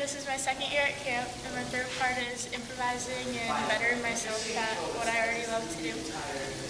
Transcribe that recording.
this is my second year at camp, and my favorite part is improvising and bettering myself at what I already love to do.